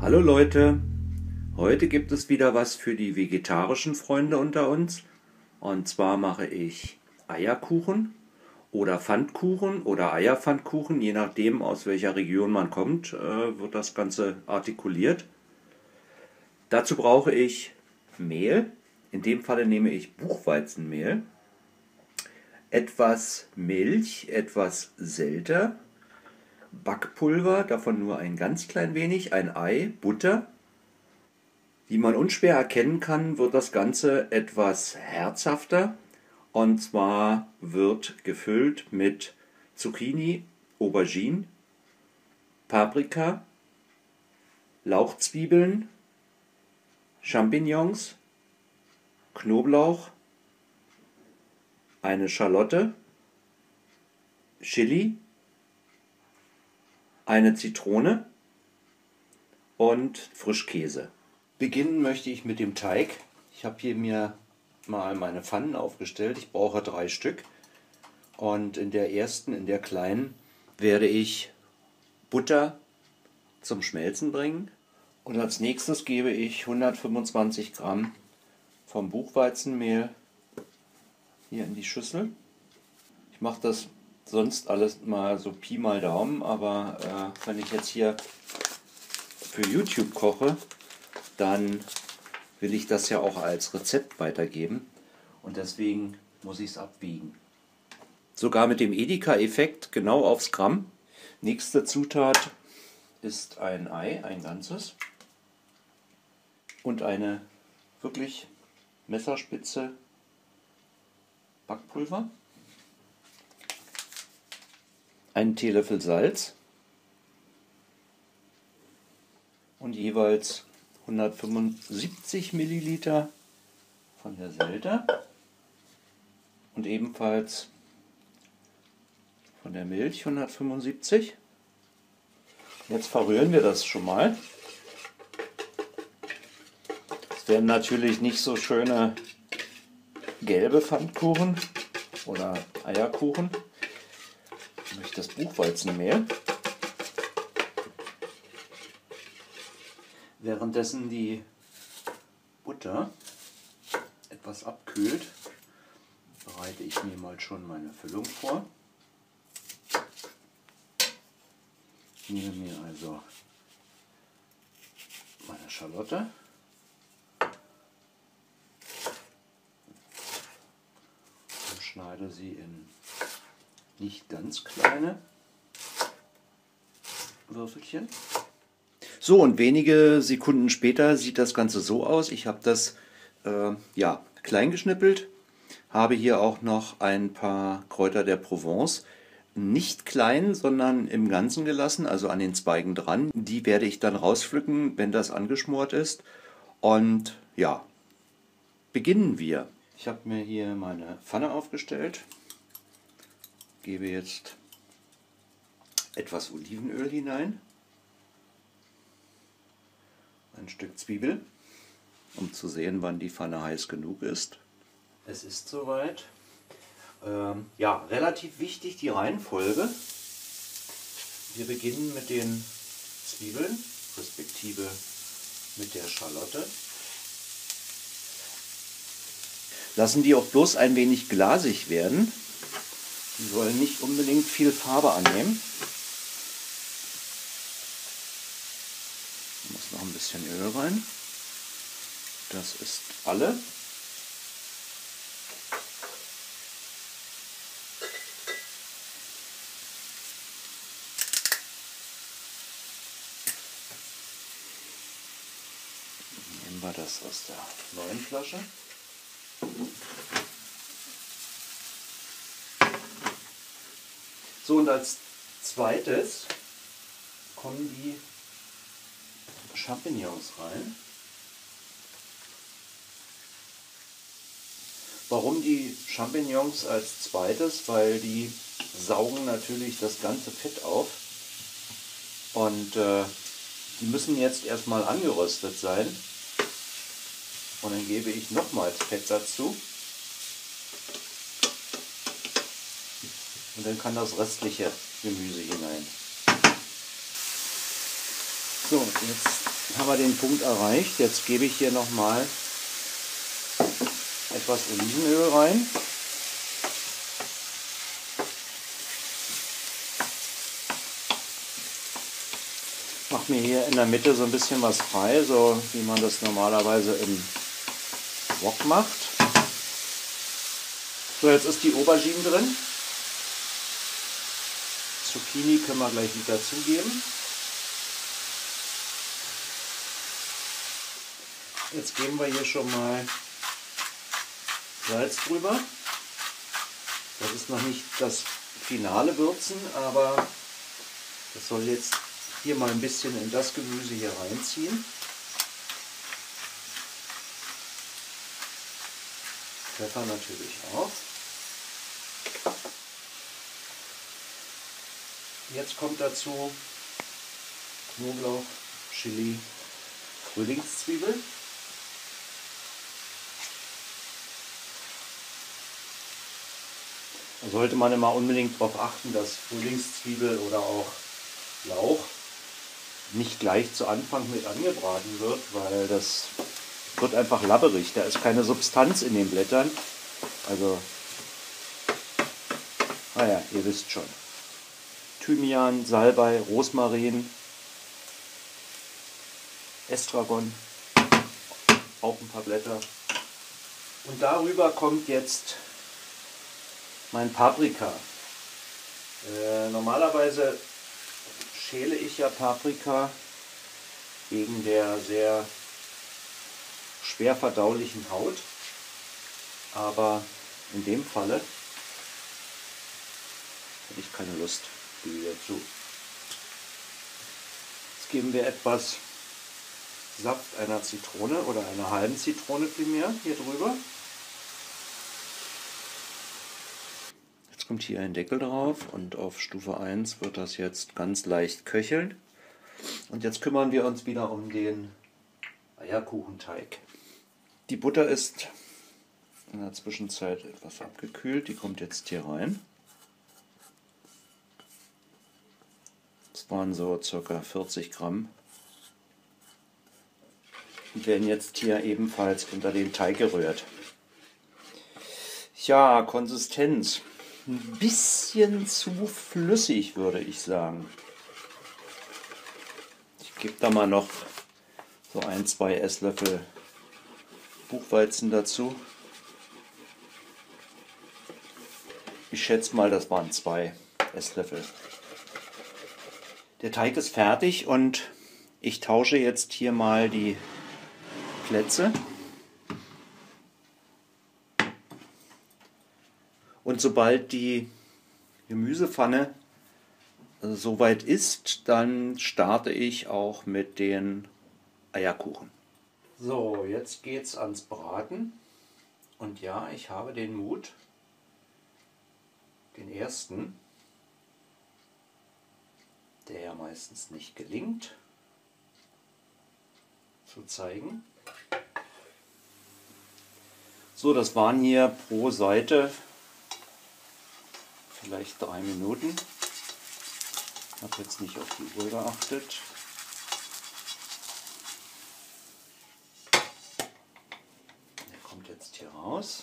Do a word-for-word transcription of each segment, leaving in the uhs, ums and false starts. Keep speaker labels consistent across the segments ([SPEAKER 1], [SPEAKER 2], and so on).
[SPEAKER 1] Hallo Leute, heute gibt es wieder was für die vegetarischen Freunde unter uns. Und zwar mache ich Eierkuchen oder Pfannkuchen oder Eierpfannkuchen, je nachdem aus welcher Region man kommt, äh, wird das Ganze artikuliert. Dazu brauche ich Mehl, in dem Falle nehme ich Buchweizenmehl, etwas Milch, etwas Sälter, Backpulver, davon nur ein ganz klein wenig, ein Ei, Butter. Wie man unschwer erkennen kann, wird das Ganze etwas herzhafter. Und zwar wird gefüllt mit Zucchini, Aubergine, Paprika, Lauchzwiebeln, Champignons, Knoblauch, eine Schalotte, Chili, eine Zitrone und Frischkäse. Beginnen möchte ich mit dem Teig. Ich habe hier mir mal meine Pfannen aufgestellt. Ich brauche drei Stück. Und in der ersten, in der kleinen, werde ich Butter zum Schmelzen bringen. Und als nächstes gebe ich hundertfünfundzwanzig Gramm vom Buchweizenmehl hier in die Schüssel. Ich mache das sonst alles mal so Pi mal Daumen, aber äh, wenn ich jetzt hier für YouTube koche, dann will ich das ja auch als Rezept weitergeben und deswegen muss ich es abwiegen. Sogar mit dem Edeka-Effekt genau aufs Gramm. Nächste Zutat ist ein Ei, ein ganzes, und eine wirklich messerspitze Backpulver, einen Teelöffel Salz und jeweils hundertfünfundsiebzig Milliliter von der Sälter und ebenfalls von der Milch hundertfünfundsiebzig. Jetzt verrühren wir das schon mal. Es werden natürlich nicht so schöne gelbe Pfannkuchen oder Eierkuchen durch das Buchweizenmehl. Währenddessen die Butter etwas abkühlt, bereite ich mir mal schon meine Füllung vor. Ich nehme mir also meine Schalotte und schneide sie in nicht ganz kleine Würfelchen. So, und wenige Sekunden später sieht das Ganze so aus. Ich habe das äh, ja, klein geschnippelt, habe hier auch noch ein paar Kräuter der Provence, nicht klein, sondern im Ganzen gelassen, also an den Zweigen dran. Die werde ich dann rauspflücken, wenn das angeschmort ist. Und ja, beginnen wir. Ich habe mir hier meine Pfanne aufgestellt, gebe jetzt etwas Olivenöl hinein, ein Stück Zwiebel, um zu sehen, wann die Pfanne heiß genug ist. Es ist soweit. Ähm, ja, relativ wichtig die Reihenfolge. Wir beginnen mit den Zwiebeln, respektive mit der Schalotte. Lassen die auch bloß ein wenig glasig werden. Die sollen nicht unbedingt viel Farbe annehmen. Da muss noch ein bisschen Öl rein. Das ist alle. Nehmen wir das aus der neuen Flasche. So, und als zweites kommen die Champignons rein. Warum die Champignons als zweites? Weil die saugen natürlich das ganze Fett auf und äh, die müssen jetzt erstmal angeröstet sein. Und dann gebe ich nochmals Fett dazu. Und dann kann das restliche Gemüse hinein. So, jetzt haben wir den Punkt erreicht. Jetzt gebe ich hier nochmal etwas Olivenöl rein. Mache mir hier in der Mitte so ein bisschen was frei, so wie man das normalerweise im Wok macht. So, jetzt ist die Aubergine drin. Zucchini können wir gleich mit dazugeben. Jetzt geben wir hier schon mal Salz drüber. Das ist noch nicht das finale Würzen, aber das soll jetzt hier mal ein bisschen in das Gemüse hier reinziehen. Pfeffer natürlich auch. Jetzt kommt dazu Knoblauch, Chili, Frühlingszwiebel. Da sollte man immer unbedingt darauf achten, dass Frühlingszwiebel oder auch Lauch nicht gleich zu Anfang mit angebraten wird, weil das wird einfach labberig. Da ist keine Substanz in den Blättern. Also, naja, ihr wisst schon. Thymian, Salbei, Rosmarin, Estragon, auch ein paar Blätter. Und darüber kommt jetzt mein Paprika. Äh, normalerweise schäle ich ja Paprika wegen der sehr schwer verdaulichen Haut, aber in dem Falle habe ich keine Lust dazu. Jetzt geben wir etwas Saft einer Zitrone oder einer halben Zitrone primär hier drüber. Jetzt kommt hier ein Deckel drauf und auf Stufe eins wird das jetzt ganz leicht köcheln. Und jetzt kümmern wir uns wieder um den Eierkuchenteig. Die Butter ist in der Zwischenzeit etwas abgekühlt, die kommt jetzt hier rein. Das waren so ca. vierzig Gramm. Die werden jetzt hier ebenfalls unter den Teig gerührt. Ja, Konsistenz. Ein bisschen zu flüssig, würde ich sagen. Ich gebe da mal noch so ein, zwei Esslöffel Buchweizen dazu. Ich schätze mal, das waren zwei Esslöffel. Der Teig ist fertig und ich tausche jetzt hier mal die Plätze. Und sobald die Gemüsepfanne soweit ist, dann starte ich auch mit den Eierkuchen. So, jetzt geht's ans Braten. Und ja, ich habe den Mut, den ersten, der ja meistens nicht gelingt, zu zeigen. So, das waren hier pro Seite vielleicht drei Minuten. Ich habe jetzt nicht auf die Uhr geachtet. Der kommt jetzt hier raus.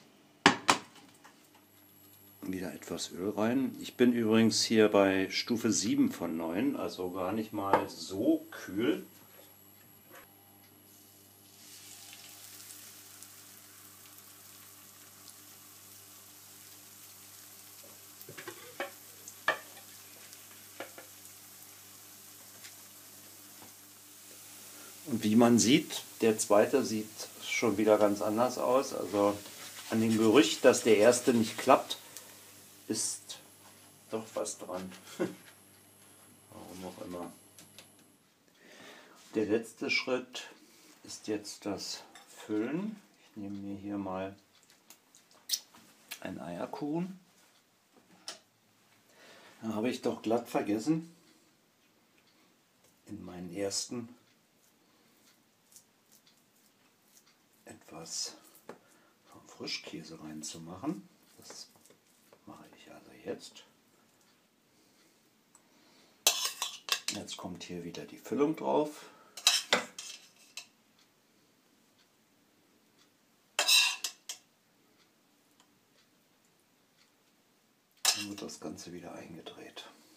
[SPEAKER 1] Wieder etwas Öl rein. Ich bin übrigens hier bei Stufe sieben von neun, also gar nicht mal so kühl. Und wie man sieht, der zweite sieht schon wieder ganz anders aus. Also an dem Gerücht, dass der erste nicht klappt, ist doch was dran. Warum auch immer. Der letzte Schritt ist jetzt das Füllen. Ich nehme mir hier mal einen Eierkuchen. Da habe ich doch glatt vergessen, in meinen ersten etwas vom Frischkäse reinzumachen. Das mache ich also jetzt. Jetzt kommt hier wieder die Füllung drauf. das Ganze wieder eingedreht.